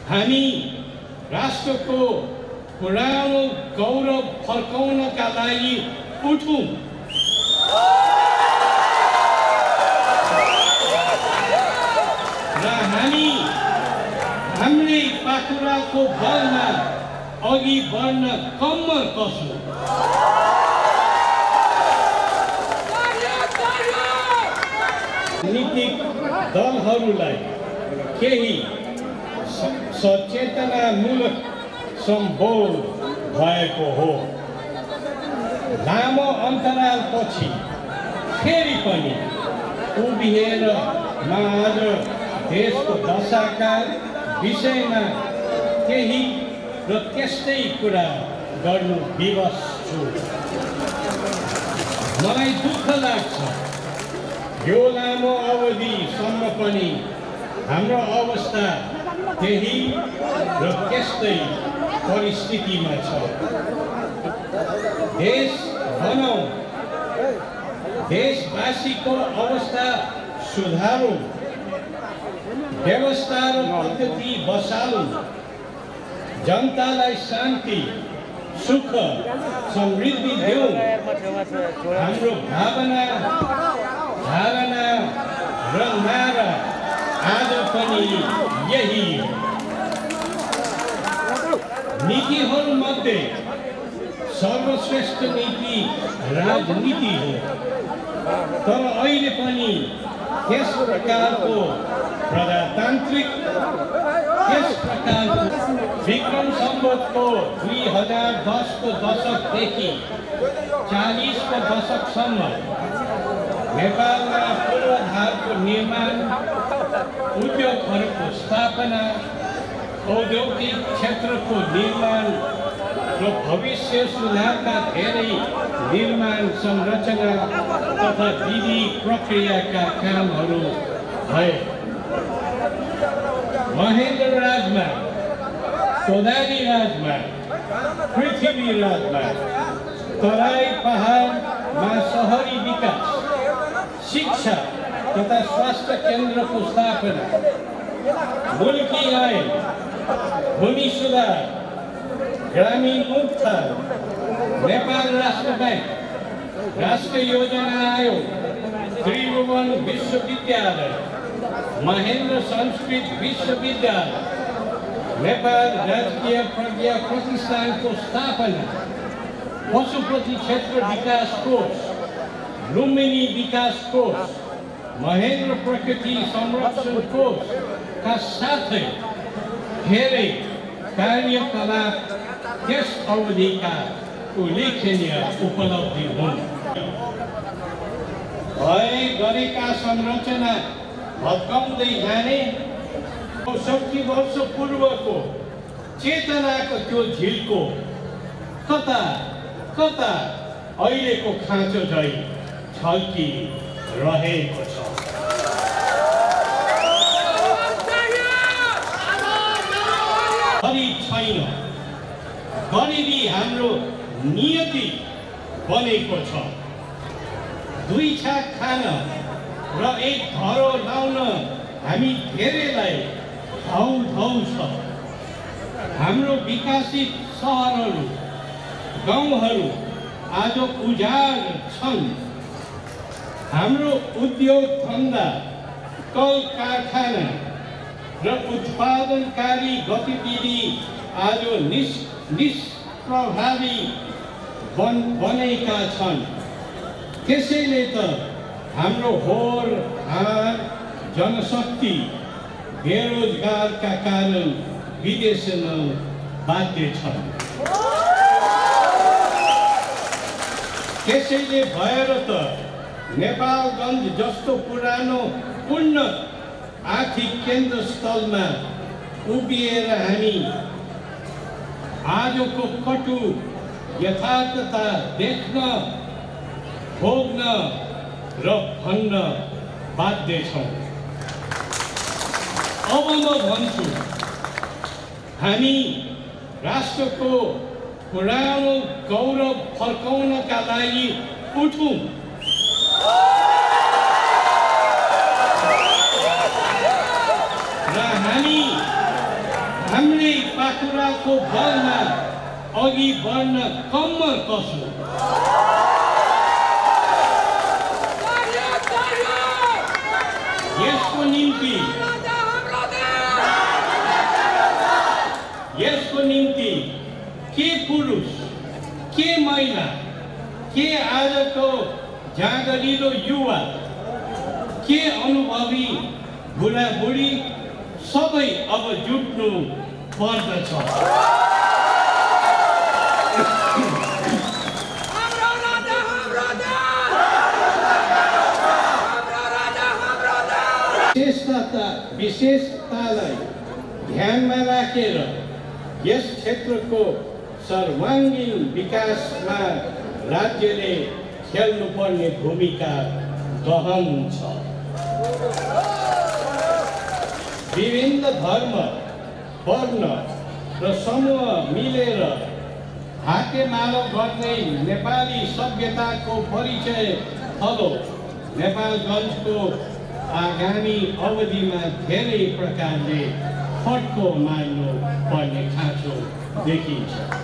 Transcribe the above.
हामी राष्ट्रको पुरानो गौरव फर्काउनका लागि उठौँ। र हामी हाम्रै पाखुराको बलमा अघि बढ्न कम्मर कसौँ। राजनीतिक दलहरूलाई केही सचेतनामूलक सम्बोध भएको हो। लामो अन्तरालपछि फेरि पनि उभिएर म आज देशको दशाका विषयमा केही र त्यस्तै कुरा गर्नु विवश छु। मलाई दुःख लाग्छ यो लामो अवधिसम्म पनि हाम्रो अवस्था त्यही र त्यस्तै परिस्थितिमा छ। देश बनाऊ, देशवासीको अवस्था सुधारौँ, व्यवस्था र पद्धति बसालौँ, जनतालाई शान्ति, सुख, समृद्धि देऊ। हाम्रो भावना, धारणा र नारा आज पनि यही हो। नीतिहरूमध्ये सर्वश्रेष्ठ नीति राजनीति हो, तर अहिले पनि त्यस प्रकारको प्रजातान्त्रिक, त्यस प्रकारको विक्रम सम्वतको 2010 को दशकदेखि 40 को दशकसम्म नेपालमा पूर्वाधारको निर्माण, उद्योगहरूको स्थापना, औद्योगिक क्षेत्रको निर्माण र भविष्य सुधारका धेरै निर्माण संरचना तथा विधि प्रक्रियाका कामहरू भए। महेन्द्र राजमा, कोदाली राजमा, पृथ्वी राजमा, तराई पहाडमा सहरी विकास, शिक्षा तथा स्वास्थ्य केन्द्रको स्थापना, मुल्की आय, भूमि सुधार, ग्रामीण उत्थान, नेपाल राष्ट्र बैंक, राष्ट्रिय योजना आयोग, त्रिभुवन विश्वविद्यालय, महेन्द्र संस्कृत विश्वविद्यालय, नेपाल राजकीय प्रज्ञा प्रतिष्ठानको स्थापना, पशुपति क्षेत्र विकास कोष, लुम्बिनी विकास कोष, महेन्द्र प्रकृति संरक्षण कोषका साथै धेरै कार्यकलाप त्यस अवधिका उल्लेखनीय उपलब्धि हुन्। गरेका संरचना भत्काउँदै जाने 60 वर्ष पूर्वको चेतनाको त्यो झिल्को कता कता अहिलेको खाँचो झै छल्की रहेको छ। गरीब छैन, गरिबी हाम्रो नियति बनेको छ। दुई छाक खान र एक घरो लाउन हामी धेरैलाई धौ छ। हाम्रो विकसित सहरहरू, गाउँहरू आज उजाड छन्। हाम्रो उद्योग धन्दा, कल कारखाना र उत्पादनकारी गतिविधि आज निष्प्रभावी बनेका छन्। त्यसैले त हाम्रो होर हार जनशक्ति बेरोजगारका कारण विदेश बाध्य छन्। त्यसैले भएर त नेपालगञ्ज जस्तो पुरानो उन्नत आर्थिक केन्द्र स्थलमा उभिएर हामी आजको कटु यथार्थता देख्न, भोग्न र भन्न बाध्य छौँ। अब म भन्छु, हामी राष्ट्रको पुरानो गौरव फर्काउनका लागि उठौँ। र हामी हाम्रै पाखुराको बलमा अघि बढ्न कम्मर कसो। यसको निम्ति के पुरुष के महिला के आजको जाँगरिलो युवा के अनुभवी बुढाबुढी सबै अब जुट्नु पर्दछ। विशेषतालाई ध्यानमा राखेर यस क्षेत्रको सर्वाङ्गीण विकासमा राज्यले खेल्नुपर्ने भूमिका गहन छ। विभिन्न धर्म वर्ण र समूह मिलेर हातेमालो गर्दै नेपाली सभ्यताको परिचय थलो नेपालगञ्जको आगामी अवधिमा धेरै प्रकारले फड्को मार्नु पर्ने खाँचो देखिन्छ।